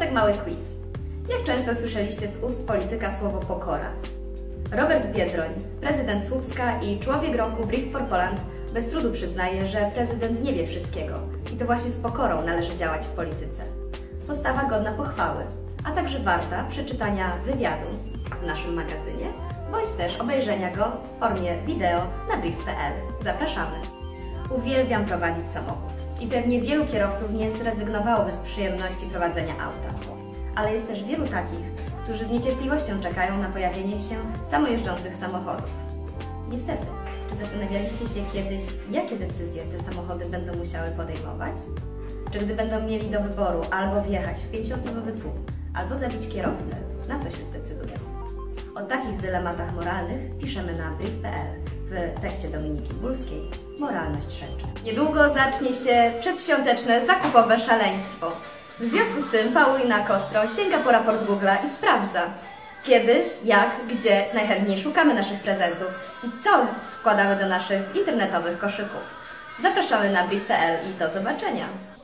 tak mały quiz. Jak często słyszeliście z ust polityka słowo pokora? Robert Biedroń, prezydent Słupska i człowiek roku Brief for Poland, bez trudu przyznaje, że prezydent nie wie wszystkiego i to właśnie z pokorą należy działać w polityce. Postawa godna pochwały, a także warta przeczytania wywiadu w naszym magazynie, bądź też obejrzenia go w formie wideo na brief.pl. Zapraszamy! Uwielbiam prowadzić samochód i pewnie wielu kierowców nie zrezygnowałoby z przyjemności prowadzenia auta. Ale jest też wielu takich, którzy z niecierpliwością czekają na pojawienie się samojeżdżących samochodów. Niestety, czy zastanawialiście się kiedyś, jakie decyzje te samochody będą musiały podejmować? Czy gdy będą mieli do wyboru albo wjechać w 5-osobowy tłum, albo zabić kierowcę, na co się zdecydują? O takich dylematach moralnych piszemy na brief.pl w tekście Dominiki Bulskiej Moralność szepcze. Niedługo zacznie się przedświąteczne zakupowe szaleństwo. W związku z tym Paulina Kostro sięga po raport Google'a i sprawdza, kiedy, jak, gdzie najchętniej szukamy naszych prezentów i co wkładamy do naszych internetowych koszyków. Zapraszamy na brief.pl i do zobaczenia!